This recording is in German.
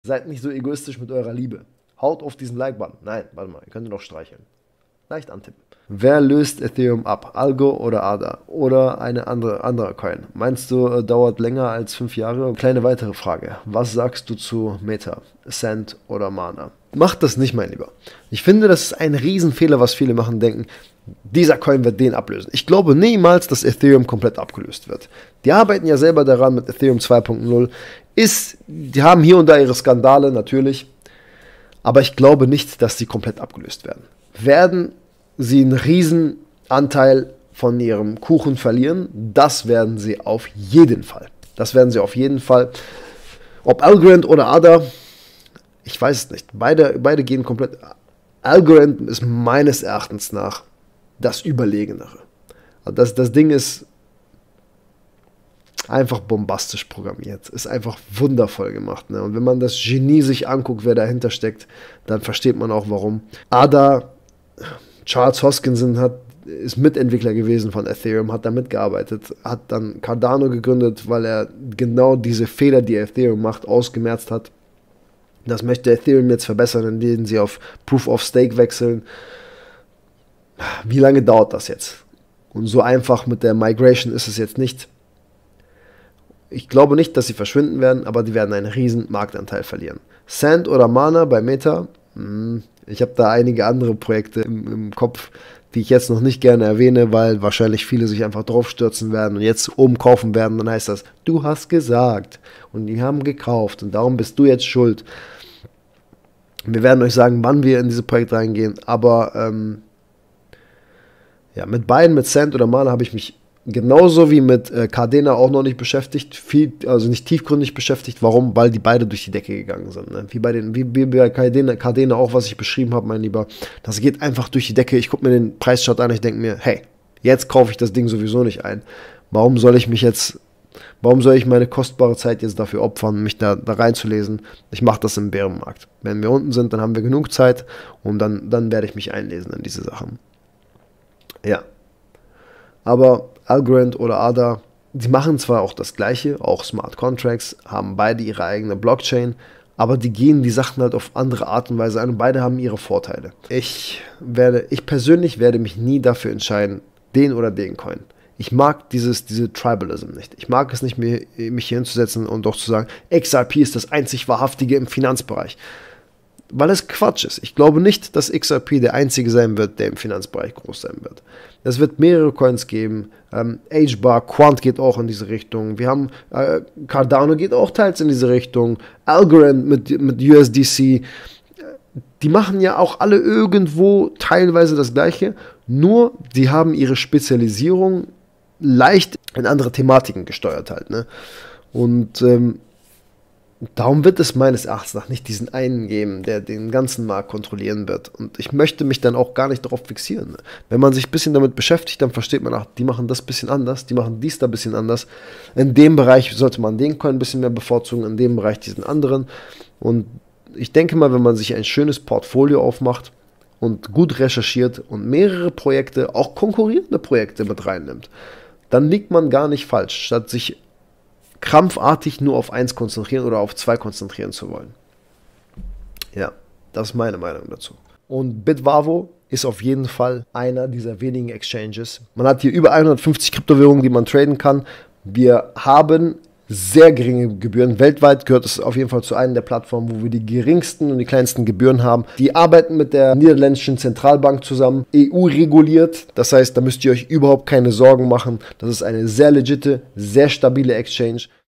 Seid nicht so egoistisch mit eurer Liebe. Haut auf diesen Like-Button. Nein, warte mal, ihr könnt ihn noch streicheln. Leicht antippen. Wer löst Ethereum ab? Algo oder ADA? Oder eine andere Coin? Meinst du, dauert länger als 5 Jahre? Kleine weitere Frage. Was sagst du zu Meta? Cent oder Mana? Macht das nicht, mein Lieber. Ich finde, das ist ein Riesenfehler, was viele machen, denken, dieser Coin wird den ablösen. Ich glaube niemals, dass Ethereum komplett abgelöst wird. Die arbeiten ja selber daran mit Ethereum 2.0. Die haben hier und da ihre Skandale, natürlich. Aber ich glaube nicht, dass sie komplett abgelöst werden. Werden sie einen riesen Anteil von ihrem Kuchen verlieren? Das werden sie auf jeden Fall. Das werden sie auf jeden Fall. Ob Algorand oder ADA, ich weiß es nicht. Beide gehen komplett. Algorand ist meines Erachtens nach das Überlegenere. Das Ding ist einfach bombastisch programmiert. Ist einfach wundervoll gemacht. Ne? Und wenn man das Genie sich anguckt, wer dahinter steckt, dann versteht man auch warum. ADA, Charles Hoskinson ist Mitentwickler gewesen von Ethereum, hat da mitgearbeitet, hat dann Cardano gegründet, weil er genau diese Fehler, die Ethereum macht, ausgemerzt hat. Das möchte Ethereum jetzt verbessern, indem sie auf Proof of Stake wechseln. Wie lange dauert das jetzt? Und so einfach mit der Migration ist es jetzt nicht. Ich glaube nicht, dass sie verschwinden werden, aber die werden einen riesen Marktanteil verlieren. Sand oder Mana bei Meta? Ich habe da einige andere Projekte im Kopf, die ich jetzt noch nicht gerne erwähne, weil wahrscheinlich viele sich einfach draufstürzen werden und jetzt oben kaufen werden. Dann heißt das, du hast gesagt und die haben gekauft und darum bist du jetzt schuld. Wir werden euch sagen, wann wir in dieses Projekt reingehen, aber ja, mit beiden, mit Sand oder Mana, habe ich mich genauso wie mit Cardena auch noch nicht beschäftigt, also nicht tiefgründig beschäftigt. Warum? Weil die beide durch die Decke gegangen sind. Ne? Wie bei Cardena auch, was ich beschrieben habe, mein Lieber. Das geht einfach durch die Decke. Ich gucke mir den Preischart an, ich denke mir, hey, jetzt kaufe ich das Ding sowieso nicht ein. Warum soll ich meine kostbare Zeit jetzt dafür opfern, mich da reinzulesen? Ich mache das im Bärenmarkt. Wenn wir unten sind, dann haben wir genug Zeit und dann werde ich mich einlesen in diese Sachen. Ja. Aber Algorand oder ADA, die machen zwar auch das Gleiche, auch Smart Contracts, haben beide ihre eigene Blockchain, aber die gehen die Sachen halt auf andere Art und Weise an und beide haben ihre Vorteile. Ich persönlich werde mich nie dafür entscheiden, den oder den Coin. Ich mag diese Tribalism nicht. Ich mag es nicht, mich hier hinzusetzen und doch zu sagen, XRP ist das einzig Wahrhaftige im Finanzbereich. Weil es Quatsch ist. Ich glaube nicht, dass XRP der einzige sein wird, der im Finanzbereich groß sein wird. Es wird mehrere Coins geben. H-Bar, Quant geht auch in diese Richtung. Wir haben Cardano geht auch teils in diese Richtung. Algorand mit USDC. Die machen ja auch alle irgendwo teilweise das Gleiche. Nur, die haben ihre Spezialisierung leicht in andere Thematiken gesteuert halt. Ne? Und darum wird es meines Erachtens nach nicht diesen einen geben, der den ganzen Markt kontrollieren wird. Und ich möchte mich dann auch gar nicht darauf fixieren. Wenn man sich ein bisschen damit beschäftigt, dann versteht man, ach, die machen das ein bisschen anders, die machen dies da ein bisschen anders. In dem Bereich sollte man den Coin ein bisschen mehr bevorzugen, in dem Bereich diesen anderen. Und ich denke mal, wenn man sich ein schönes Portfolio aufmacht und gut recherchiert und mehrere Projekte, auch konkurrierende Projekte mit reinnimmt, dann liegt man gar nicht falsch, statt sich krampfartig nur auf eins konzentrieren oder auf 2 konzentrieren zu wollen. Ja, das ist meine Meinung dazu. Und Bitwavo ist auf jeden Fall einer dieser wenigen Exchanges. Man hat hier über 150 Kryptowährungen, die man traden kann. Wir haben sehr geringe Gebühren. Weltweit gehört es auf jeden Fall zu einer der Plattformen, wo wir die geringsten und die kleinsten Gebühren haben. Die arbeiten mit der niederländischen Zentralbank zusammen, EU-reguliert. Das heißt, da müsst ihr euch überhaupt keine Sorgen machen. Das ist eine sehr legitime, sehr stabile Exchange.